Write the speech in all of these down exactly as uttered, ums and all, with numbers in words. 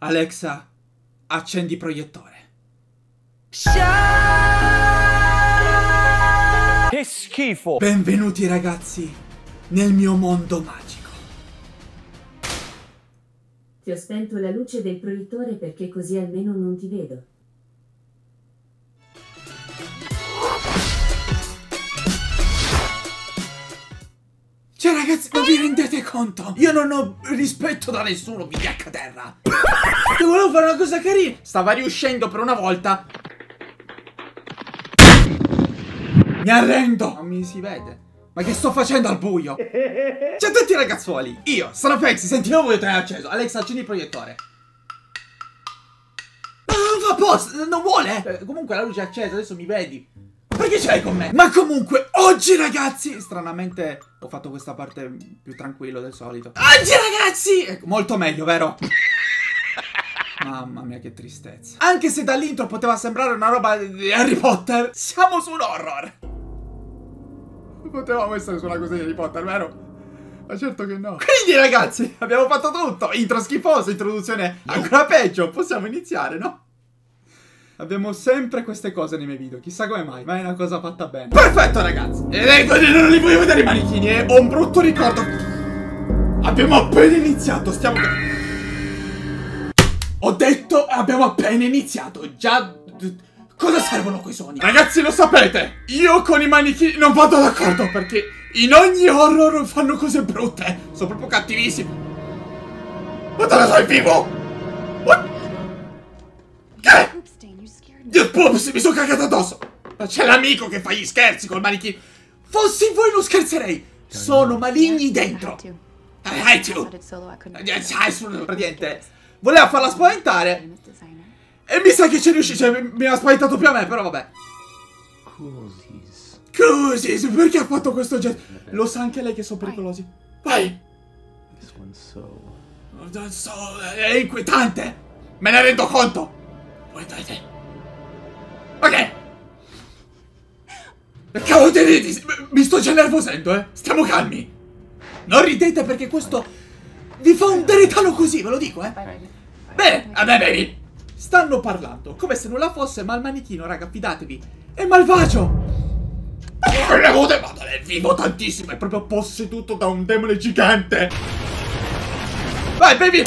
Alexa, accendi proiettore. Che schifo! Benvenuti ragazzi nel mio mondo magico. Ti ho spento la luce del proiettore perché così almeno non ti vedo. Cioè ragazzi, non vi rendete conto? Io non ho rispetto da nessuno, vigliacca terra. Che volevo fare una cosa carina. Stava riuscendo per una volta. Mi arrendo. Non mi si vede. Ma che sto facendo al buio? Ciao a tutti ragazzuoli. Io sono Pexi, sentivo voi tenere acceso. Alexa, accendi il proiettore. Ma non fa posto, non vuole. eh, Comunque la luce è accesa, adesso mi vedi. Perché ce l'hai con me? Ma comunque, oggi ragazzi, stranamente ho fatto questa parte più tranquillo del solito. Oggi ragazzi, ecco, molto meglio, vero? Mamma mia che tristezza. Anche se dall'intro poteva sembrare una roba di Harry Potter, siamo su un horror. Potevamo essere su una cosa di Harry Potter, vero? Ma certo che no. Quindi ragazzi, abbiamo fatto tutto. Intro schifosa, introduzione ancora peggio. Possiamo iniziare, no? Abbiamo sempre queste cose nei miei video, chissà come mai, ma è una cosa fatta bene. Perfetto ragazzi. Ed ecco, non li voglio vedere i manichini, eh. Ho un brutto ricordo. Abbiamo appena iniziato, stiamo... Ho detto, abbiamo appena iniziato. Già... Cosa servono quei suoni? Ragazzi, lo sapete, io con i manichini non vado d'accordo, perché in ogni horror fanno cose brutte. Sono proprio cattivissimi. Ma te ne sei vivo? What? Che? Dio, Pups, mi sono cagato addosso. Ma c'è l'amico che fa gli scherzi col manichino. Fossi voi non scherzerei. Sono maligni dentro. I hate you. Praticamente voleva farla spaventare e mi sa che ci riuscì. Cioè mi ha spaventato più a me, però vabbè. Così, perché ha fatto questo gesto? Lo sa anche lei che sono pericolosi. Vai. È inquietante. Me ne rendo conto. Vuoi dai. Ok. Cavolo, ti ridi? Mi sto già nervosendo, eh. Stiamo calmi. Non ridete perché questo vi fa un deretano così, ve lo dico, eh. Bene, vabbè, baby. Stanno parlando come se nulla fosse, ma il manichino, raga, fidatevi, è malvagio. È vivo tantissimo, è proprio posseduto da un demone gigante. Vai, baby.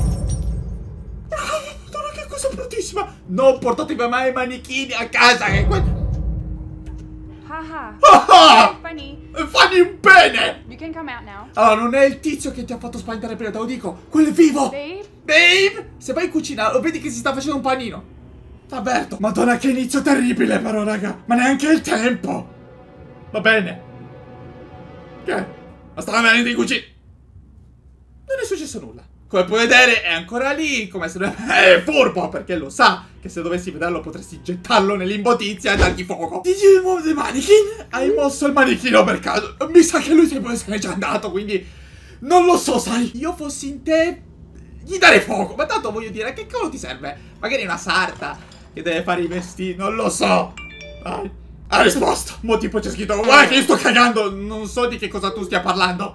Madonna, che cosa bruttissima. Non portatevi mai i manichini a casa, che que... Haha. Ah, Funny. fanni un bene. You can come out now. Allora, non è il tizio che ti ha fatto spaventare prima, te lo dico. Quello è vivo. Babe? Babe, se vai in cucina, lo vedi che si sta facendo un panino. Aperto. Madonna, che inizio terribile però, raga. Ma neanche il tempo. Va bene. Che? Ma stava venendo in cucina. Non è successo nulla. Come puoi vedere è ancora lì, come se non è furbo, perché lo sa che se dovessi vederlo potresti gettarlo nell'imbotizia e dargli fuoco. Did you move the mannequin? Hai mosso il manichino per caso? Mi sa che lui se ne è già andato, quindi non lo so, sai. Io fossi in te, gli darei fuoco. Ma tanto voglio dire, che cavolo ti serve? Magari una sarta che deve fare i vestiti, non lo so. Dai. Ha risposto. Mo tipo c'è scritto, guarda che io sto cagando, non so di che cosa tu stia parlando.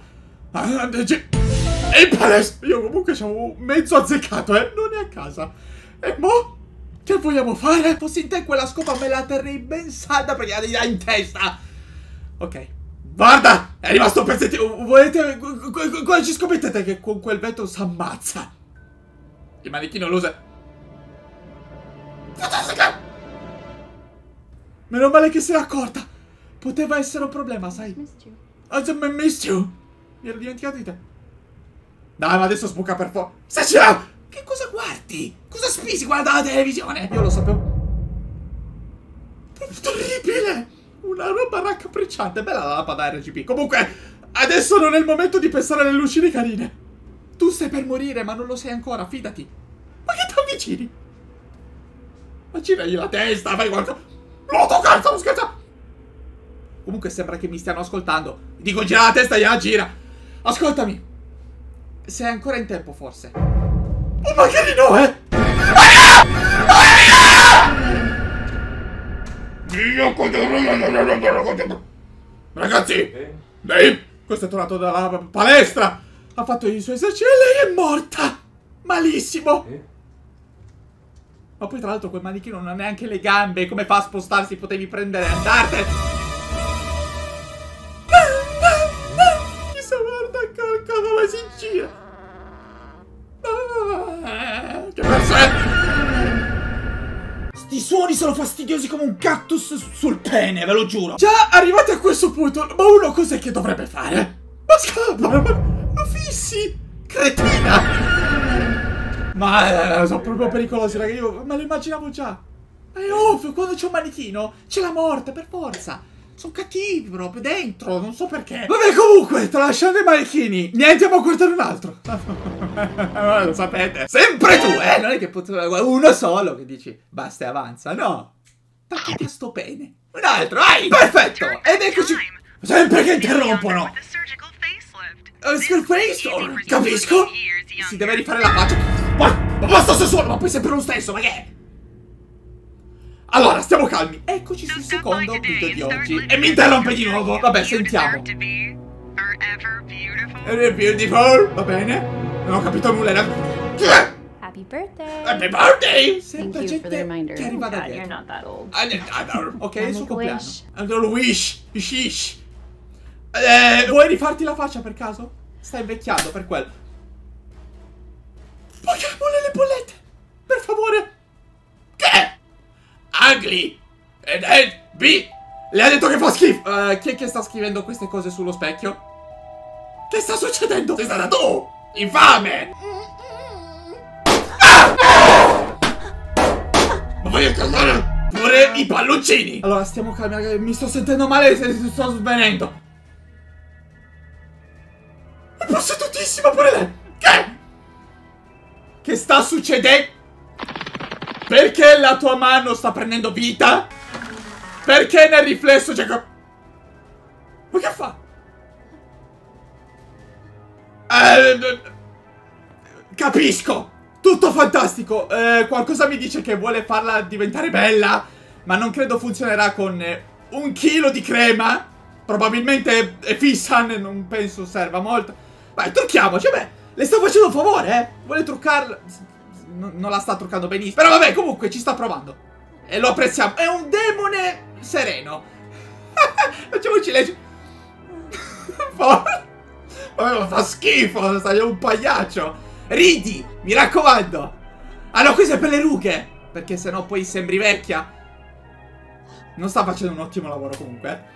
E in palestra. Io comunque ci avevo mezzo azzeccato, eh. Non è a casa. E mo? Che vogliamo fare? Fossi in te quella scopa me la terrei ben salda perché la dai in testa. Ok. Guarda, è rimasto un pezzettino. Volete... Cosa ci scommettete che con quel vetro s'ammazza? Il manichino lo usa. Meno male che se l'è accorta. Poteva essere un problema, sai. I missed you. Mi ero dimenticato di te. Dai, ma adesso sbuca per fuoco. Se ce l'ha! Che cosa guardi? Cosa spisi? Guarda la televisione! Io lo sapevo. Terribile! Una roba raccapricciante. Bella la lampada R G B. Comunque, adesso non è il momento di pensare alle lucine carine. Tu stai per morire, ma non lo sei ancora, fidati. Ma che ti avvicini? Ma giragli la testa, fai qualcosa. No, tu cazzo, non scherza! Comunque sembra che mi stiano ascoltando. Dico gira la testa, gliela gira. Ascoltami. Sei ancora in tempo, forse. Oh, magari no, eh! Ragazzi, Dave, questo è tornato dalla palestra. Ha fatto i suoi esercizi e lei è morta. Malissimo. Ma poi tra l'altro quel manichino non ha neanche le gambe. Come fa a spostarsi? Potevi prendere e andartene. Chissà, guarda come si gira. Che perso è? Sti suoni sono fastidiosi come un cactus sul pene, ve lo giuro. Già arrivati a questo punto, ma uno cos'è che dovrebbe fare? Ma scappa, ma lo fissi, cretina. Ma eh, sono proprio pericolosi, raga, io me lo immaginavo già. Ma è ovvio, quando c'è un manichino c'è la morte, per forza. Sono cattivi proprio dentro, non so perché. Vabbè, comunque, tralasciando i manichini, ne andiamo a guardare un altro. Lo sapete. Sempre tu, eh? Non è che uno solo che dici basta e avanza, no. Attaccati a sto pene. Un altro, vai! Perfetto! Ed eccoci. Sempre che interrompono. Uh, skill face? Oh, capisco. Si deve rifare la faccia. Ma, ma basta se suono, ma poi sempre lo stesso, ma che è? Allora, stiamo calmi. Eccoci sul secondo video di oggi. E mi interrompe di nuovo. Vabbè, sentiamo. Ever beautiful. Va bene. Non ho capito nulla. Happy birthday. Happy birthday. Sempre Thank you for the gente reminder. che arriva da God, you're dietro. not that old. Ok, il suo Make a compleanno. wish. Allora, wish. Wish. Eh, vuoi rifarti la faccia per caso? Stai invecchiando per quello. Paghiamole le bollette. Per favore. Che? Ugly. E then B. Le ha detto che fa schifo. Uh, chi è che sta scrivendo queste cose sullo specchio? Che sta succedendo? Sei stata tu. Infame. Ah! Ma vai a calmare pure i palloncini. Allora stiamo calmi. Mi sto sentendo male. Sto svenendo. È possedutissima pure lei. Che? Che sta succedendo? Perché la tua mano sta prendendo vita? Perché nel riflesso c'è... Ma che fa? Eh, capisco. Tutto fantastico. Eh, qualcosa mi dice che vuole farla diventare bella, ma non credo funzionerà con eh, un chilo di crema. Probabilmente è fissa, non penso serva molto. Vai, trucchiamoci. Beh, le sto facendo un favore, eh. Vuole truccarla. Non la sta truccando benissimo. Però vabbè, comunque ci sta provando. E lo apprezziamo. È un demone sereno. Facciamoci legge. Vabbè, ma fa schifo. Sei un pagliaccio. Ridi, mi raccomando. Ah no, questo è per le rughe. Perché sennò poi sembri vecchia. Non sta facendo un ottimo lavoro comunque.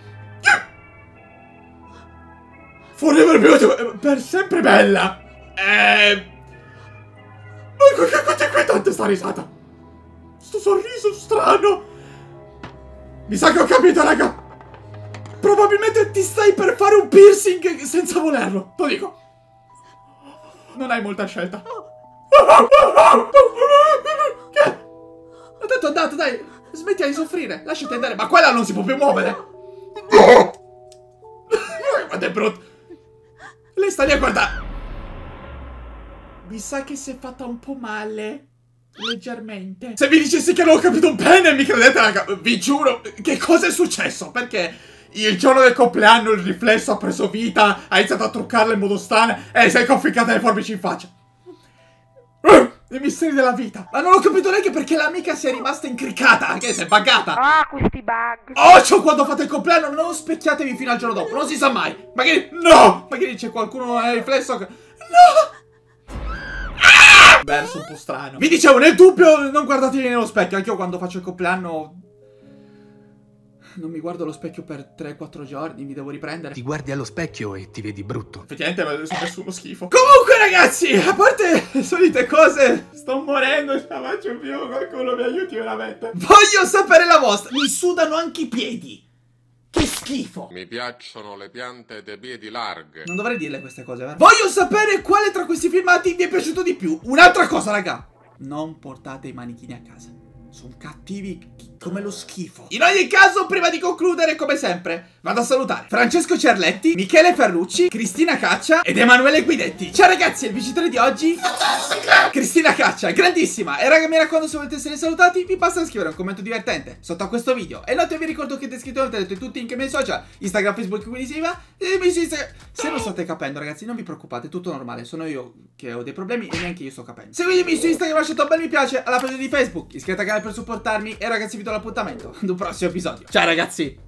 Forever beautiful. Per sempre bella. Eh... Ma quanto è inquietante sta risata. Sto sorriso strano. Mi sa che ho capito, raga. Probabilmente ti stai per fare un piercing senza volerlo. Lo dico. Non hai molta scelta. Che? Ma tanto è andato, dai. Smetti di soffrire. Lasciati andare. Ma quella non si può più muovere. Guarda, è brutto. Lei sta lì a guardare. Mi sa che si è fatta un po' male. Leggermente. Se vi dicessi che non ho capito un pene, mi credete, raga? Vi giuro. Che cosa è successo? Perché il giorno del compleanno il riflesso ha preso vita, ha iniziato a truccarla in modo strano e si è conficcata le forbici in faccia. Uh, I misteri della vita. Ma non ho capito neanche perché l'amica sia rimasta incriccata. Che si è buggata. Ah, questi bug. Occhio quando fate il compleanno, non specchiatevi fino al giorno dopo. Non si sa mai. Magari... No! Magari c'è qualcuno nel riflesso che... No! Verso un po' strano. Vi dicevo, nel dubbio non guardatevi nello specchio. Anche io quando faccio il compleanno non mi guardo allo specchio per tre quattro giorni. Mi devo riprendere. Ti guardi allo specchio e ti vedi brutto. Effettivamente mi sono messo uno schifo. Comunque ragazzi, a parte le solite cose, sto morendo, non la faccio più. Qualcuno mi aiuti veramente. Voglio sapere la vostra. Mi sudano anche i piedi. Che schifo. Mi piacciono le piante dei piedi larghe. Non dovrei dirle queste cose, vero? Voglio sapere quale tra questi filmati vi è piaciuto di più. Un'altra cosa, raga. Non portate i manichini a casa. Sono cattivi come lo schifo. In ogni caso, prima di concludere, come sempre, vado a salutare Francesco Cerletti, Michele Ferrucci, Cristina Caccia ed Emanuele Guidetti. Ciao ragazzi, il vincitore di oggi fantastica Cristina Caccia, grandissima. E raga, mi raccomando, se volete essere salutati, vi basta scrivere un commento divertente sotto a questo video. E inoltre vi ricordo che in descrizione avete tutti anche i miei social, Instagram, Facebook, quindi si va. E mi si Se non state capendo ragazzi, non vi preoccupate, è tutto normale. Sono io che ho dei problemi e neanche io sto capendo. Seguitemi su Instagram, lasciate un bel mi piace alla pagina di Facebook, iscrivetevi al canale per supportarmi. E ragazzi vi do l'appuntamento ad un prossimo episodio. Ciao ragazzi.